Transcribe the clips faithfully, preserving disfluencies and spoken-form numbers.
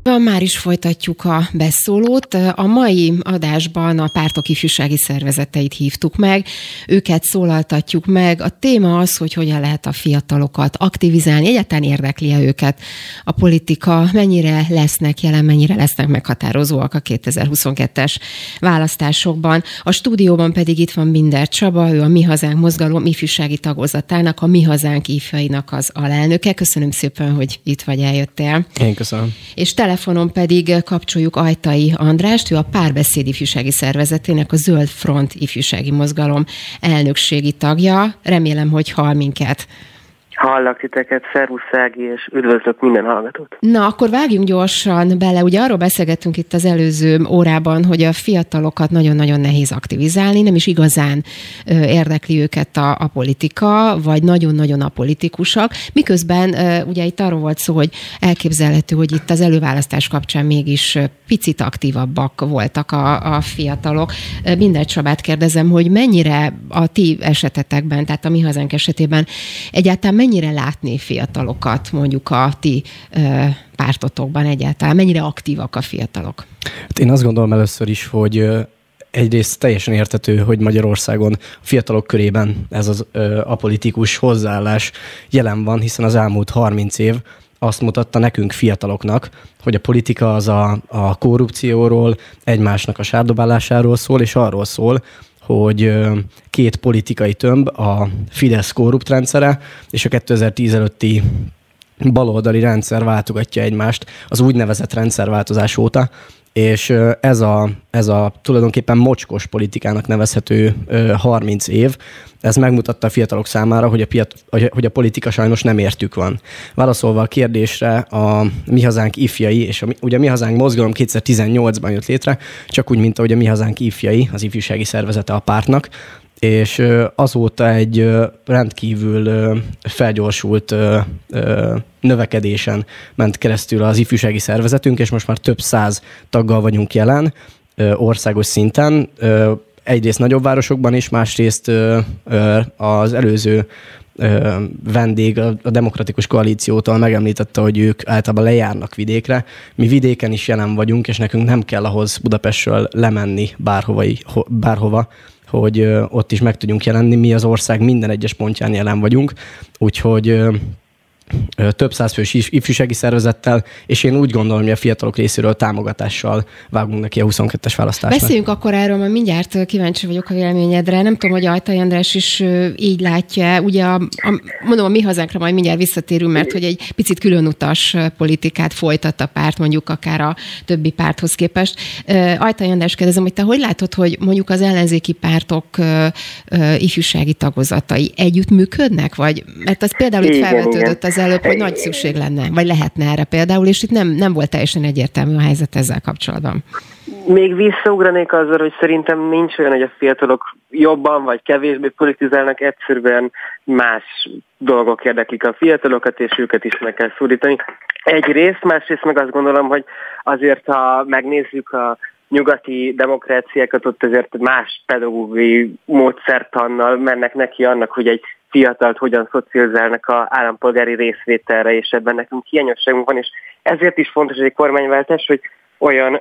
Már is folytatjuk a beszólót. A mai adásban a pártok ifjúsági szervezeteit hívtuk meg, őket szólaltatjuk meg. A téma az, hogy hogyan lehet a fiatalokat aktivizálni, egyáltalán érdekli-e őket a politika, mennyire lesznek jelen, mennyire lesznek meghatározóak a kétezer-huszonkettes választásokban. A stúdióban pedig itt van Binder Csaba, ő a Mi Hazánk mozgalom ifjúsági tagozatának, a Mi Hazánk ifjainak az alelnöke. Köszönöm szépen, hogy itt vagy, eljöttél. Én köszönöm. És telefonon pedig kapcsoljuk Ajtai Andrást, ő a Párbeszéd ifjúsági szervezetének, a Zöld Front ifjúsági mozgalom elnökségi tagja. Remélem, hogy hall minket. Hallak titeket, szervusz Ági, és üdvözlök minden hallgatót. Na, akkor vágjunk gyorsan bele. Ugye arról beszélgettünk itt az előző órában, hogy a fiatalokat nagyon-nagyon nehéz aktivizálni, nem is igazán ö, érdekli őket a, a politika, vagy nagyon-nagyon a politikusok. Miközben ö, ugye itt arról volt szó, hogy elképzelhető, hogy itt az előválasztás kapcsán mégis picit aktívabbak voltak a, a fiatalok. Binder Csabát kérdezem, hogy mennyire a ti esetetekben, tehát a Mi Hazánk esetében egyáltalán mennyire látni fiatalokat mondjuk a ti ö, pártotokban egyáltalán? Mennyire aktívak a fiatalok? Hát én azt gondolom először is, hogy egyrészt teljesen érthető, hogy Magyarországon a fiatalok körében ez az ö, apolitikus hozzáállás jelen van, hiszen az elmúlt harminc év azt mutatta nekünk fiataloknak, hogy a politika az a, a korrupcióról, egymásnak a sárdobálásáról szól, és arról szól, hogy két politikai tömb, a Fidesz korrupt rendszere és a kétezer-tíz előtti baloldali rendszer váltogatja egymást az úgynevezett rendszerváltozás óta, és ez a, ez a tulajdonképpen mocskos politikának nevezhető harminc év, ez megmutatta a fiatalok számára, hogy a, piat, hogy a politika sajnos nem értük van. Válaszolva a kérdésre, a Mi Hazánk ifjai, és a, ugye a Mi Hazánk mozgalom kétezer-tizennyolcban jött létre, csak úgy, mint ahogy a Mi Hazánk ifjai, az ifjúsági szervezete a pártnak, és azóta egy rendkívül felgyorsult növekedésen ment keresztül az ifjúsági szervezetünk, és most már több száz taggal vagyunk jelen országos szinten, egyrészt nagyobb városokban is, másrészt az előző vendég a Demokratikus Koalíciótól megemlítette, hogy ők általában lejárnak vidékre. Mi vidéken is jelen vagyunk, és nekünk nem kell ahhoz Budapestről lemenni bárhova, bárhova hogy ott is meg tudjunk jelenni. Mi az ország minden egyes pontján jelen vagyunk, úgyhogy több százfős ifjúsági szervezettel, és én úgy gondolom, hogy a fiatalok részéről támogatással vágunk neki a huszonkettes választásnak. Beszéljünk akkor erről, mert mindjárt kíváncsi vagyok a véleményedre. Nem tudom, hogy Ajtai András is így látja. Ugye a, a, mondom, a Mi Hazánkra majd mindjárt visszatérünk, mert hogy egy picit különutas politikát folytat a párt, mondjuk akár a többi párthoz képest. Ajtai András, kérdezem, hogy te hogy látod, hogy mondjuk az ellenzéki pártok ifjúsági tagozatai együttműködnek? Vagy, mert az például itt felvetődött az előbb, hogy nagy szükség lenne, vagy lehetne erre például, és itt nem, nem volt teljesen egyértelmű a helyzet ezzel kapcsolatban. Még visszaugranék azzal, hogy szerintem nincs olyan, hogy a fiatalok jobban vagy kevésbé politizálnak, egyszerűen más dolgok érdeklik a fiatalokat, és őket is meg kell szólítani. Egyrészt, másrészt meg azt gondolom, hogy azért, ha megnézzük a nyugati demokráciákat, ott azért más pedagógiai módszertannal mennek neki annak, hogy egy fiatalt hogyan szocializálnak az állampolgári részvételre, és ebben nekünk hiányosságunk van, és ezért is fontos egy kormányváltás, hogy olyan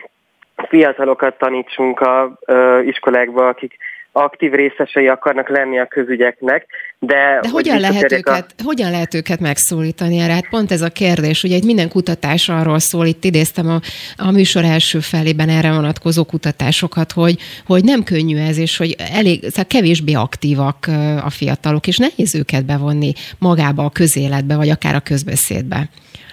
fiatalokat tanítsunk az iskolákba, akik aktív részesei akarnak lenni a közügyeknek, de... De hogyan lehet, őket, a... hogyan lehet őket megszólítani erre? Hát pont ez a kérdés. Ugye itt minden kutatás arról szól, itt idéztem a, a műsor első felében erre vonatkozó kutatásokat, hogy, hogy nem könnyű ez, és hogy elég, szóval kevésbé aktívak a fiatalok, és nehéz őket bevonni magába a közéletbe, vagy akár a közbeszédbe.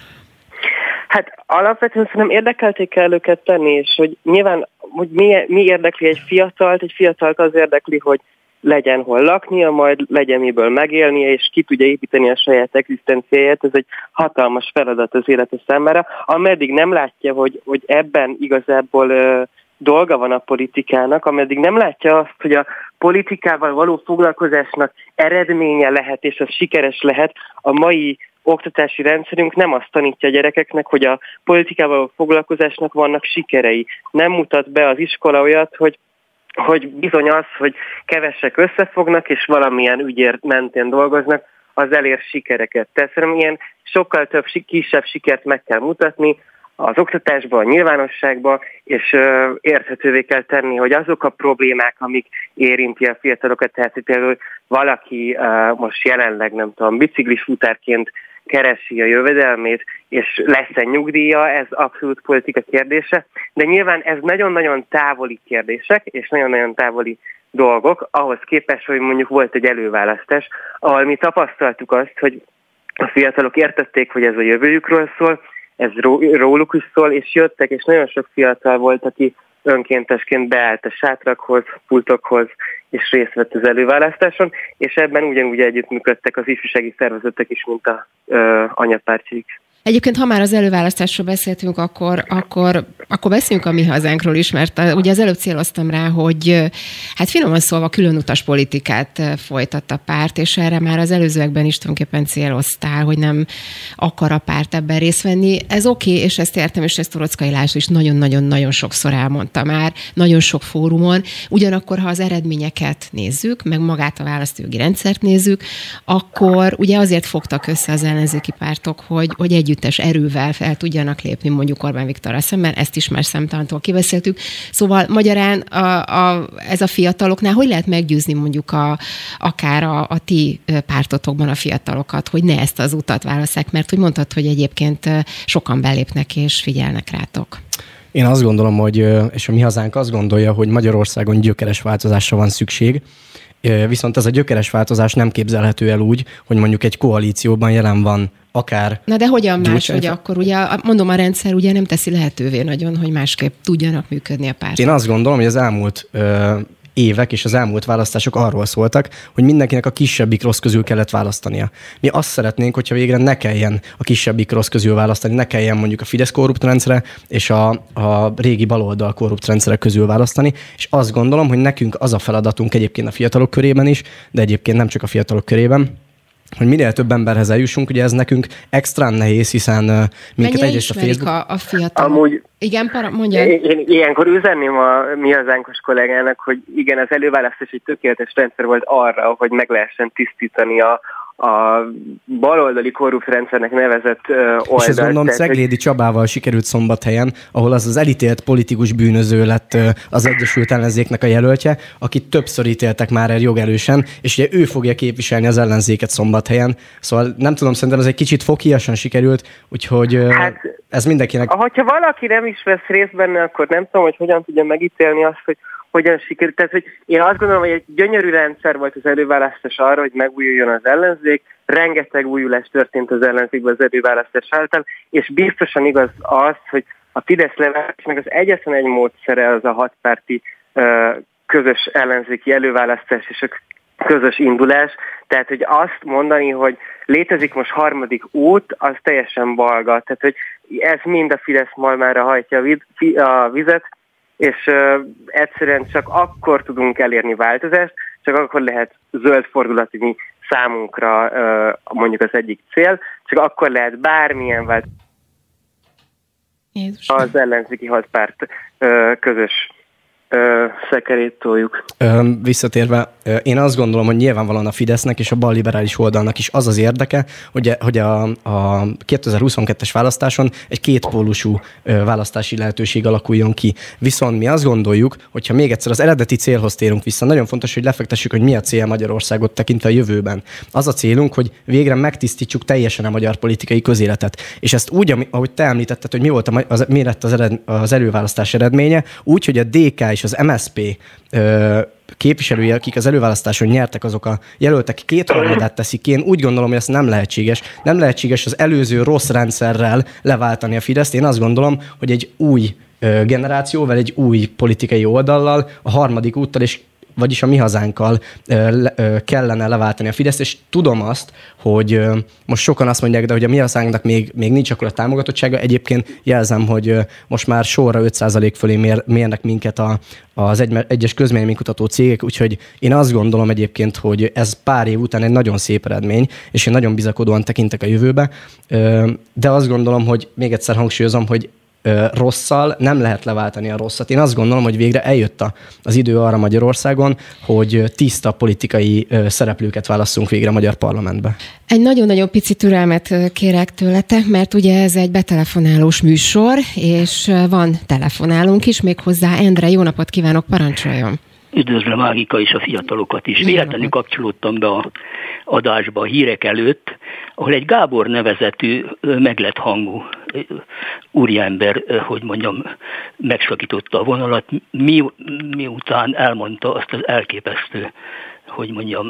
Hát alapvetően szerintem érdekelték kell őket tenni, és hogy nyilván hogy mi, mi érdekli egy fiatalt, egy fiatalt az érdekli, hogy legyen hol laknia, majd legyen miből megélnie, és ki tudja építeni a saját egzisztenciáját. Ez egy hatalmas feladat az élete számára. Ameddig nem látja, hogy, hogy ebben igazából ö, dolga van a politikának, ameddig nem látja azt, hogy a politikával való foglalkozásnak eredménye lehet, és az sikeres lehet, a mai oktatási rendszerünk nem azt tanítja a gyerekeknek, hogy a politikával a foglalkozásnak vannak sikerei. Nem mutat be az iskola olyat, hogy, hogy bizony az, hogy kevesek összefognak, és valamilyen ügyért mentén dolgoznak, az elér sikereket. Tehát szerintem ilyen sokkal több kisebb sikert meg kell mutatni, az oktatásba, a nyilvánosságba, és érthetővé kell tenni, hogy azok a problémák, amik érinti a fiatalokat, tehát hogy például valaki most jelenleg, nem tudom, biciklis futárként keresi a jövedelmét, és lesz-e nyugdíja, ez abszolút politika kérdése, de nyilván ez nagyon-nagyon távoli kérdések, és nagyon-nagyon távoli dolgok, ahhoz képest, hogy mondjuk volt egy előválasztás, ahol mi tapasztaltuk azt, hogy a fiatalok értették, hogy ez a jövőjükről szól, ez róluk is szól, és jöttek, és nagyon sok fiatal volt, aki önkéntesként beállt a sátrakhoz, pultokhoz, és részt vett az előválasztáson, és ebben ugyanúgy együttműködtek az ifjúsági szervezetek is, mint a ö, anyapártjaik. Egyébként, ha már az előválasztásról beszéltünk, akkor, akkor, akkor beszéljünk a Mi Hazánkról is, mert ugye az előbb céloztam rá, hogy hát finoman szólva különutas politikát folytat a párt, és erre már az előzőekben is tulajdonképpen céloztál, hogy nem akar a párt ebben részt venni. Ez oké, okay, és ezt értem, és ezt Toroczkai László is nagyon-nagyon-nagyon sokszor elmondta már, nagyon sok fórumon. Ugyanakkor, ha az eredményeket nézzük, meg magát a választójogi rendszert nézzük, akkor ugye azért fogtak össze az ellenzéki pártok, hogy, hogy együtt erővel fel tudjanak lépni mondjuk Orbán Viktorral szemben, ezt is már számtalantól kibeszéltük. Szóval magyarán a, a, ez a fiataloknál hogy lehet meggyőzni mondjuk a, akár a, a ti pártotokban a fiatalokat, hogy ne ezt az utat válasszák, mert hogy mondtad, hogy egyébként sokan belépnek és figyelnek rátok. Én azt gondolom, hogy, és a Mi Hazánk azt gondolja, hogy Magyarországon gyökeres változásra van szükség, viszont ez a gyökeres változás nem képzelhető el úgy, hogy mondjuk egy koalícióban jelen van akár... Na de hogyan más, hogy akkor ugye, mondom, a rendszer ugye nem teszi lehetővé nagyon, hogy másképp tudjanak működni a pártok. Én azt gondolom, hogy az elmúlt ö, évek és az elmúlt választások arról szóltak, hogy mindenkinek a kisebbik rossz közül kellett választania. Mi azt szeretnénk, hogyha végre ne kelljen a kisebbik rossz közül választani, ne kelljen mondjuk a Fidesz korrupt rendszere és a, a régi baloldal korrupt rendszere közül választani, és azt gondolom, hogy nekünk az a feladatunk egyébként a fiatalok körében is, de egyébként nem csak a fiatalok körében, hogy minél több emberhez eljussunk, ugye ez nekünk extrán nehéz, hiszen uh, minket egyrészt a Facebook... a, a fiatalok? Amúgy igen, para, mondja. Én, én ilyenkor üzenném a Mi Hazánkos kollégának, hogy igen, az előválasztás egy tökéletes rendszer volt arra, hogy meg lehessen tisztítani a, a baloldali korrupt rendszernek nevezett uh, oldalt. És ezt mondom, Ceglédi Csabával sikerült Szombathelyen, ahol az az elítélt politikus bűnöző lett uh, az Egyesült Ellenzéknek a jelöltje, akit többször ítéltek már el jogerősen, és ugye ő fogja képviselni az ellenzéket Szombathelyen. Szóval nem tudom, szerintem ez egy kicsit foghíjasan sikerült, úgyhogy uh, hát, ez mindenkinek... Ha valaki nem is vesz részt benne, akkor nem tudom, hogy hogyan tudja megítélni azt, hogy hogyan sikerült. Tehát, hogy én azt gondolom, hogy egy gyönyörű rendszer volt az előválasztás arra, hogy megújuljon az ellenzék, rengeteg újulás történt az ellenzékben az előválasztás által, és biztosan igaz az, hogy a Fidesz leválasztásnak az egyetlen egy módszere az a hatpárti közös ellenzéki előválasztás és a közös indulás. Tehát, hogy azt mondani, hogy létezik most harmadik út, az teljesen balga. Tehát, hogy ez mind a Fidesz malmára hajtja a vizet, és uh, egyszerűen csak akkor tudunk elérni változást, csak akkor lehet zöld fordulatni számunkra uh, mondjuk az egyik cél, csak akkor lehet bármilyen változás az ellenzéki hatpárt uh, közös szekerét toljuk. Visszatérve, én azt gondolom, hogy nyilvánvalóan a Fidesznek és a balliberális oldalnak is az az érdeke, hogy, hogy a, a kétezer-huszonkettes választáson egy kétpólusú választási lehetőség alakuljon ki. Viszont mi azt gondoljuk, hogyha még egyszer az eredeti célhoz térünk vissza, nagyon fontos, hogy lefektessük, hogy mi a cél Magyarországot tekintve a jövőben. Az a célunk, hogy végre megtisztítsuk teljesen a magyar politikai közéletet. És ezt úgy, ahogy te említetted, hogy mi volt a, az, mi lett az, ered, az előválasztás eredménye, úgy, hogy a dé ká és az em es zé pé ö, képviselői, akik az előválasztáson nyertek, azok a jelöltek kétharmadát teszik ki. Én úgy gondolom, hogy ez nem lehetséges. Nem lehetséges az előző rossz rendszerrel leváltani a Fideszt. Én azt gondolom, hogy egy új ö, generációval, egy új politikai oldallal, a harmadik úttal és vagyis a Mi Hazánkkal ö, ö, kellene leváltani a Fideszt, és tudom azt, hogy ö, most sokan azt mondják, de hogy a Mi Hazánknak még, még nincs akkor a támogatottsága. Egyébként jelzem, hogy ö, most már sorra öt százalék fölé mér, mérnek minket a, az egy, egyes közvéleménykutató cégek, úgyhogy én azt gondolom egyébként, hogy ez pár év után egy nagyon szép eredmény, és én nagyon bizakodóan tekintek a jövőbe, ö, de azt gondolom, hogy még egyszer hangsúlyozom, hogy rosszal nem lehet leváltani a rosszat. Én azt gondolom, hogy végre eljött a, az idő arra Magyarországon, hogy tiszta politikai szereplőket válasszunk végre a magyar parlamentbe. Egy nagyon-nagyon pici türelmet kérek tőletek, mert ugye ez egy betelefonálós műsor, és van telefonálunk is, méghozzá Endre, jó napot kívánok, parancsoljon! Üdvözlöm Ágika és a fiatalokat is. Véletlenül kapcsolódtam be a adásba a hírek előtt, ahol egy Gábor nevezetű, meglett hangú úriember, hogy mondjam, megsakította a vonalat, mi, miután elmondta azt az elképesztő, hogy mondjam,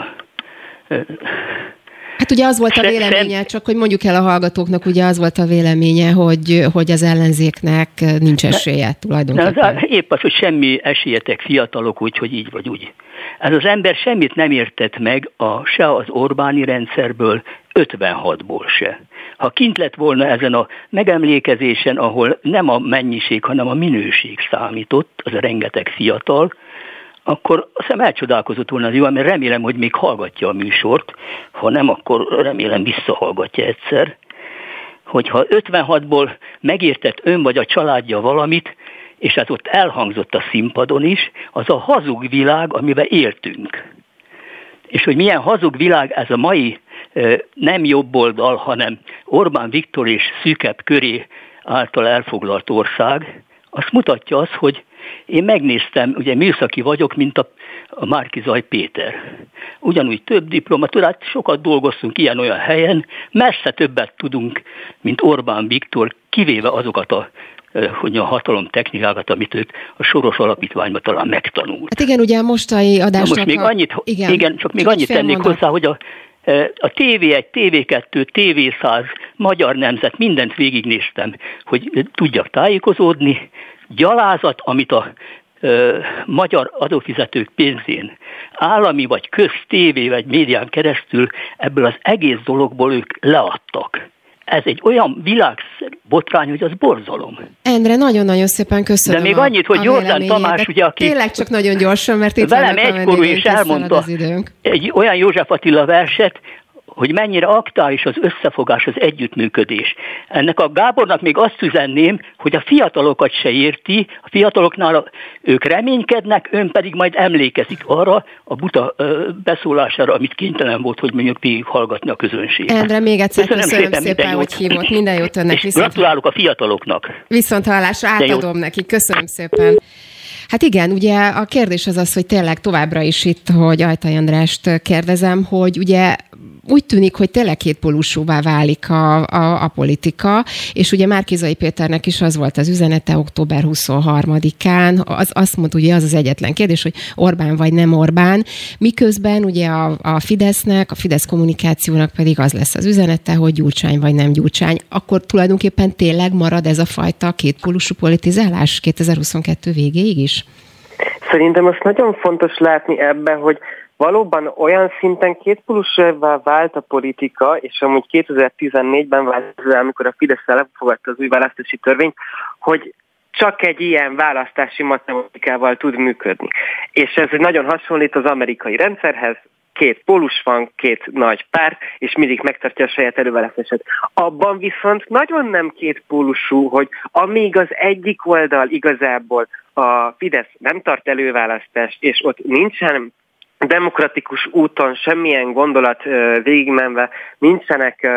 hát ugye az volt a véleménye, csak hogy mondjuk el a hallgatóknak, ugye az volt a véleménye, hogy, hogy az ellenzéknek nincs esélye tulajdonképpen. Az, épp az, hogy semmi esélyetek fiatalok, úgyhogy így vagy úgy. Ez az ember semmit nem értett meg a, se az Orbáni rendszerből, ötvenhatból se. Ha kint lett volna ezen a megemlékezésen, ahol nem a mennyiség, hanem a minőség számított, az a rengeteg fiatal, akkor azt hiszem elcsodálkozott volna az jó, mert remélem, hogy még hallgatja a műsort, ha nem, akkor remélem visszahallgatja egyszer, hogyha ötvenhatból megértett ön vagy a családja valamit, és ez ott elhangzott a színpadon is, az a hazug világ, amiben éltünk. És hogy milyen hazug világ ez a mai nem jobboldal, hanem Orbán Viktor és szűkebb köré által elfoglalt ország, azt mutatja az, hogy én megnéztem, ugye műszaki vagyok, mint a, a Márki-Zay Péter. Ugyanúgy több diplomatúrát, sokat dolgoztunk ilyen-olyan helyen, messze többet tudunk, mint Orbán Viktor, kivéve azokat a, hogy a hatalomtechnikákat, amit ők a Soros Alapítványban talán megtanult. Hát igen, ugye a mostani adásnak... Na most még annyit, a... igen, igen, csak még annyit tennék mondat. hozzá, hogy a A té vé egy, té vé kettő, té vé száz, Magyar Nemzet, mindent végignéztem, hogy tudjak tájékozódni. Gyalázat, amit a ö, magyar adófizetők pénzén állami vagy köztévé vagy médián keresztül ebből az egész dologból ők leadtak. Ez egy olyan világbotrány, hogy az borzalom. Endre, nagyon-nagyon szépen köszönöm. De még annyit, hogy Jordán Tamás, ugye, aki... Tényleg csak nagyon gyorsan, mert itt velem egykorú és elmondta egy olyan József Attila verset, hogy mennyire aktuális az összefogás, az együttműködés. Ennek a Gábornak még azt üzenném, hogy a fiatalokat se érti, a fiataloknál a, ők reménykednek, ön pedig majd emlékezik arra a buta ö, beszólására, amit kénytelen volt, hogy mondjuk végig hallgatni a közönség. Endre, még egyszer köszönöm, köszönöm szépen, szépen hogy hívott. Minden jót önnek. És viszont... gratulálok a fiataloknak. Viszont hallásra, átadom neki. Köszönöm szépen. Hát igen, ugye a kérdés az az, hogy tényleg továbbra is itt, hogy Ajtai Andrást kérdezem, hogy ugye úgy tűnik, hogy tényleg kétpólusúvá válik a, a, a politika, és ugye Márki-Zay Péternek is az volt az üzenete október huszonharmadikán, az, azt mondta, ugye az az egyetlen kérdés, hogy Orbán vagy nem Orbán, miközben ugye a, a Fidesznek, a Fidesz kommunikációnak pedig az lesz az üzenete, hogy Gyurcsány vagy nem Gyurcsány. Akkor tulajdonképpen tényleg marad ez a fajta kétpólusú politizálás kétezer-huszonkettő végéig is? Szerintem azt nagyon fontos látni ebben, hogy valóban olyan szinten kétpólusúvá vált a politika, és amúgy kétezer-tizennégyben vált, amikor a Fidesz elfogadta az új választási törvényt, hogy csak egy ilyen választási matematikával tud működni. És ez nagyon hasonlít az amerikai rendszerhez, két pólus van, két nagy párt, és mindig megtartja a saját előválasztását. Abban viszont nagyon nem kétpólusú, hogy amíg az egyik oldal igazából a Fidesz nem tart előválasztást, és ott nincsen demokratikus úton semmilyen gondolat végigmenve, nincsenek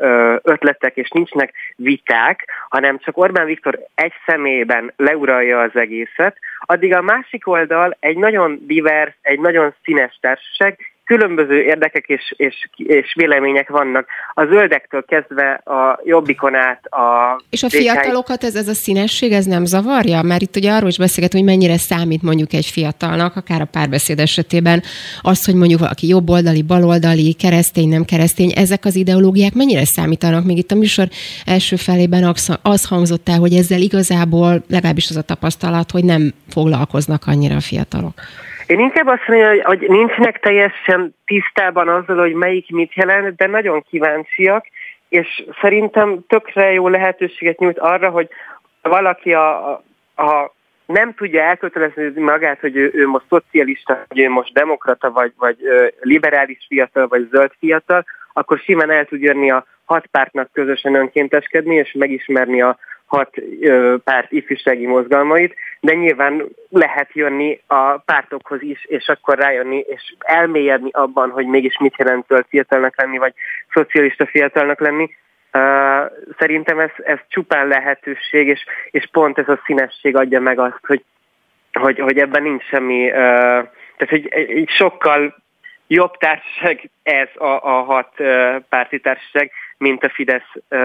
ötletek és nincsenek viták, hanem csak Orbán Viktor egy személyben leuralja az egészet, addig a másik oldal egy nagyon divers, egy nagyon színes társaság, különböző érdekek és, és, és vélemények vannak. A zöldektől kezdve a Jobbikon át a... És a fiatalokat ez, ez a színesség, ez nem zavarja? Mert itt ugye arról is beszélgetünk, hogy mennyire számít mondjuk egy fiatalnak, akár a Párbeszéd esetében az, hogy mondjuk valaki jobboldali, baloldali, keresztény, nem keresztény, ezek az ideológiák mennyire számítanak? Még itt a műsor első felében az hangzott el, hogy ezzel igazából legalábbis az a tapasztalat, hogy nem foglalkoznak annyira a fiatalok. Én inkább azt mondom, hogy nincsenek teljesen tisztában azzal, hogy melyik mit jelent, de nagyon kíváncsiak, és szerintem tökre jó lehetőséget nyújt arra, hogy valaki a, a, a nem tudja elkötelezni magát, hogy ő, ő most szocialista, hogy ő most demokrata, vagy, vagy ö, liberális fiatal, vagy zöld fiatal, akkor simán el tud jönni a hat pártnak közösen önkénteskedni, és megismerni a hat ö, párt ifjúsági mozgalmait, de nyilván lehet jönni a pártokhoz is, és akkor rájönni, és elmélyedni abban, hogy mégis mit jelent zöld fiatalnak lenni, vagy szocialista fiatalnak lenni. Uh, szerintem ez, ez csupán lehetőség, és, és pont ez a színesség adja meg azt, hogy, hogy, hogy ebben nincs semmi, uh, tehát hogy egy sokkal jobb társaság ez a, a hat uh, párti társaság, mint a Fidesz uh,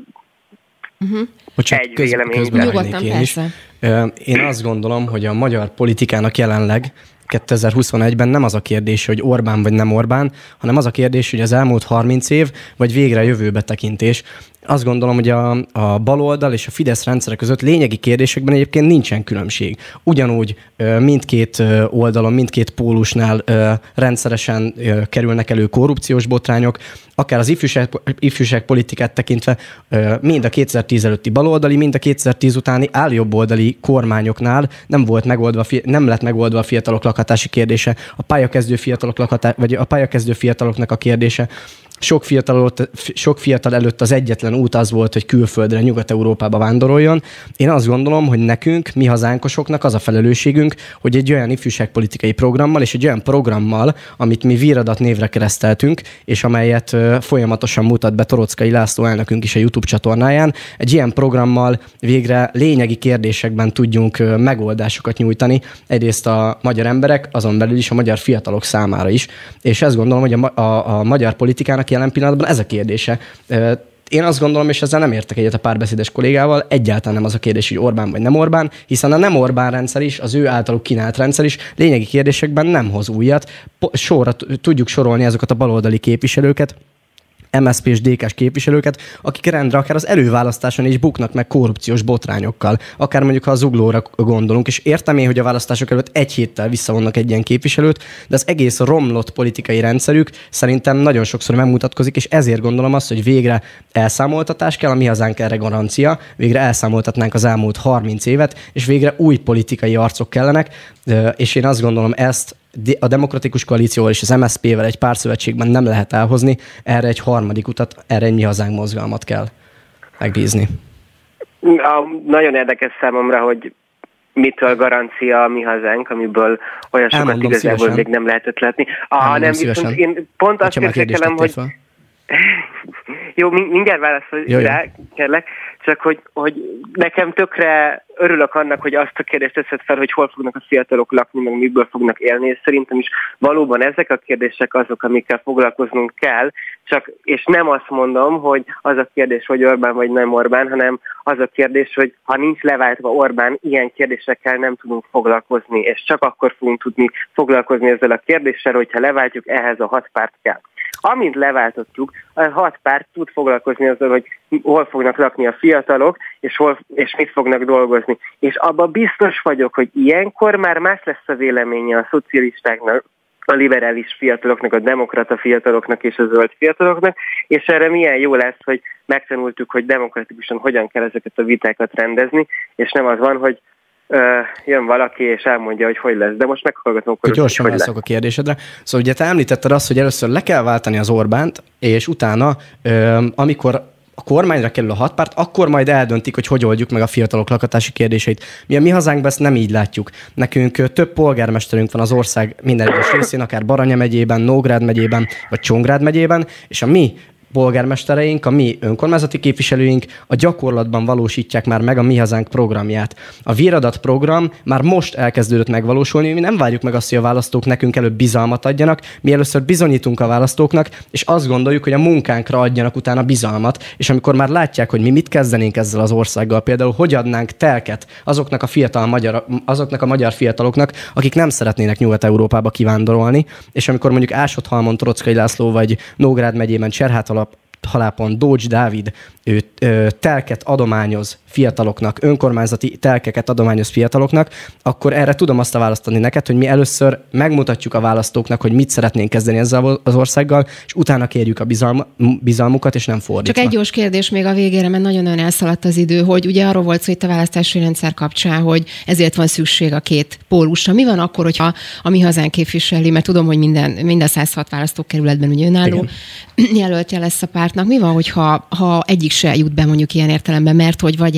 uh-huh. Bocsánat, egy vélemény. Nyugodtan, persze. Én azt gondolom, hogy a magyar politikának jelenleg kétezer-huszonegyben nem az a kérdés, hogy Orbán vagy nem Orbán, hanem az a kérdés, hogy az elmúlt harminc év, vagy végre jövőbe tekintés. Azt gondolom, hogy a, a baloldal és a Fidesz rendszere között lényegi kérdésekben egyébként nincsen különbség. Ugyanúgy mindkét oldalon, mindkét pólusnál rendszeresen kerülnek elő korrupciós botrányok, akár az ifjúság, ifjúságpolitikát tekintve mind a kétezer-tíz előtti baloldali, mind a kétezer-tíz utáni álljobboldali kormányoknál nem volt megoldva, nem lett megoldva a fiatalok lakhatási kérdése, a pályakezdő fiatalok lakhatá, vagy a pályakezdő fiataloknak a kérdése. Sok fiatal, sok fiatal előtt az egyetlen út az volt, hogy külföldre, Nyugat-Európába vándoroljon. Én azt gondolom, hogy nekünk, mi hazánkosoknak az a felelősségünk, hogy egy olyan ifjúságpolitikai programmal és egy olyan programmal, amit mi Víradat névre kereszteltünk, és amelyet folyamatosan mutat be Torockai László elnökünk is a YouTube csatornáján, egy ilyen programmal végre lényegi kérdésekben tudjunk megoldásokat nyújtani, egyrészt a magyar emberek, azon belül is a magyar fiatalok számára is. És ezt gondolom, hogy a, a, a magyar politikának jelen pillanatban ez a kérdése. Én azt gondolom, és ezzel nem értek egyet a párbeszédes kollégával, egyáltalán nem az a kérdés, hogy Orbán vagy nem Orbán, hiszen a nem Orbán rendszer is, az ő általuk kínált rendszer is lényegi kérdésekben nem hoz újat. Sorra tudjuk sorolni azokat a baloldali képviselőket, em es zé pé és dé ká-s képviselőket, akik rendre akár az előválasztáson is buknak meg korrupciós botrányokkal. Akár mondjuk, ha a Zuglóra gondolunk, és értem én, hogy a választások előtt egy héttel visszavonnak egy ilyen képviselőt, de az egész romlott politikai rendszerük szerintem nagyon sokszor megmutatkozik, és ezért gondolom azt, hogy végre elszámoltatás kell, a Mi Hazánk erre garancia, végre elszámoltatnánk az elmúlt harminc évet, és végre új politikai arcok kellenek, és én azt gondolom ezt a Demokratikus Koalícióval és az em es zé pével egy pártszövetségben nem lehet elhozni, erre egy harmadik utat, erre egy Mi Hazánk mozgalmat kell megbízni. A, nagyon érdekes számomra, hogy mitől garancia a Mi Hazánk, amiből olyan sokat Elmondom igazából szívesen. még nem lehetett látni. Ah, nem, viszont én pont azt érzékelem, hogy... Jó, mindjárt válaszolj rá, kérlek, csak hogy, hogy nekem tökre örülök annak, hogy azt a kérdést teszed fel, hogy hol fognak a fiatalok lakni, meg miből fognak élni, és szerintem is valóban ezek a kérdések azok, amikkel foglalkoznunk kell, csak, és nem azt mondom, hogy az a kérdés, hogy Orbán vagy nem Orbán, hanem az a kérdés, hogy ha nincs leváltva Orbán, ilyen kérdésekkel nem tudunk foglalkozni, és csak akkor fogunk tudni foglalkozni ezzel a kérdéssel, hogyha leváltjuk, ehhez a hat párt kell. Amint leváltottuk, a hat párt tud foglalkozni azzal, hogy hol fognak lakni a fiatalok, és, hol, és mit fognak dolgozni. És abban biztos vagyok, hogy ilyenkor már más lesz a véleménye a szocialistáknak, a liberális fiataloknak, a demokrata fiataloknak és a zöld fiataloknak, és erre milyen jó lesz, hogy megtanultuk, hogy demokratikusan hogyan kell ezeket a vitákat rendezni, és nem az van, hogy Uh, jön valaki, és elmondja, hogy hogy lesz. De most meghallgatom, hogy gyorsan hogy válaszolok a kérdésedre. Szóval ugye te említetted azt, hogy először le kell váltani az Orbánt, és utána, um, amikor a kormányra kerül a hat párt, akkor majd eldöntik, hogy hogy oldjuk meg a fiatalok lakhatási kérdéseit. Mi a Mi Hazánkban ezt nem így látjuk. Nekünk több polgármesterünk van az ország minden egyes részén, akár Baranya megyében, Nógrád megyében, vagy Csongrád megyében, és a mi polgármestereink, a mi önkormányzati képviselőink a gyakorlatban valósítják már meg a Mi Hazánk programját. A Víradat program már most elkezdődött megvalósulni, mi nem várjuk meg azt, hogy a választók nekünk előbb bizalmat adjanak, mi először bizonyítunk a választóknak, és azt gondoljuk, hogy a munkánkra adjanak utána bizalmat, és amikor már látják, hogy mi mit kezdenénk ezzel az országgal, például hogy adnánk telket azoknak a fiatal magyar, azoknak a magyar fiataloknak, akik nem szeretnének Nyugat-Európába kivándorolni, és amikor mondjuk Ásotthalmon Torockai László vagy Nógrád megyében Cserhátalap Halápon Dócs Dávid ő, ö, telket adományoz fiataloknak, önkormányzati telkeket adományoz fiataloknak, akkor erre tudom azt a választani neked, hogy mi először megmutatjuk a választóknak, hogy mit szeretnénk kezdeni ezzel az országgal, és utána kérjük a bizalma, bizalmukat, és nem fordítva. Csak egy gyors kérdés még a végére, mert nagyon-nagyon elszaladt az idő, hogy ugye arról volt szó itt a választási rendszer kapcsán, hogy ezért van szükség a két pólusra. Mi van akkor, hogyha a Mi Hazánk képviseli, mert tudom, hogy minden, minden száz hat választókerületben ugye önálló jelöltje lesz a pártnak. Mi van, hogyha ha egyik se jut be mondjuk ilyen értelemben, mert hogy vagy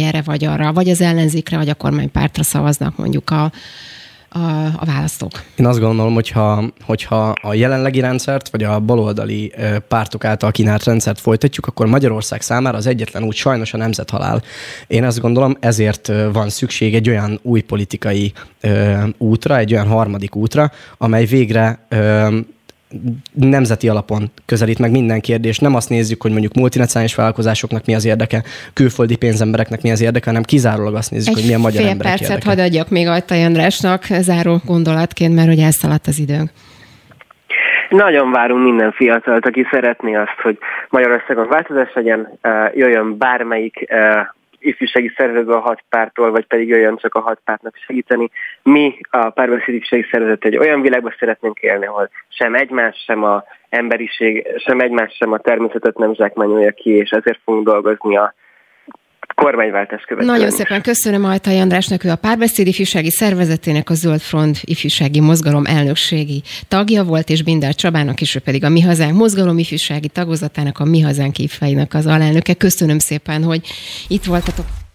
erre vagy arra, vagy az ellenzékre, vagy a kormánypártra szavaznak mondjuk a A, a választók. Én azt gondolom, hogyha, hogyha a jelenlegi rendszert, vagy a baloldali pártok által kínált rendszert folytatjuk, akkor Magyarország számára az egyetlen út sajnos a nemzethalál. Én azt gondolom, ezért van szükség egy olyan új politikai ö, útra, egy olyan harmadik útra, amely végre ö, nemzeti alapon közelít meg minden kérdést. Nem azt nézzük, hogy mondjuk multinacionális vállalkozásoknak mi az érdeke, külföldi pénzembereknek mi az érdeke, hanem kizárólag azt nézzük, egy hogy mi a magyar emberek érdeke. Egy fél percet érdeke. hadd adjak még Ajtai Andrásnak záró gondolatként, mert hogy elszaladt az időnk. Nagyon várunk minden fiatalt, aki szeretné azt, hogy Magyarországon változás legyen, jöjjön bármelyik ifjúsági szervezetből a hat pártól, vagy pedig jöjjön csak a hat pártnak segíteni. Mi a Párbeszéd Ifjúsági Szervezet egy olyan világban szeretnénk élni, ahol sem egymás, sem a emberiség, sem egymás, sem a természetet nem zsákmányolja ki, és ezért fogunk dolgozni a kormányváltás követően. Nagyon szépen köszönöm Ajtai Andrásnak, ő a Párbeszéd Ifjúsági Szervezetének, a Zöld Front ifjúsági mozgalom elnökségi tagja volt, és Binder Csabának is, ő pedig a Mi Hazánk mozgalom ifjúsági tagozatának, a Mi Hazánk ifjainak az alelnöke. Köszönöm szépen, hogy itt voltatok.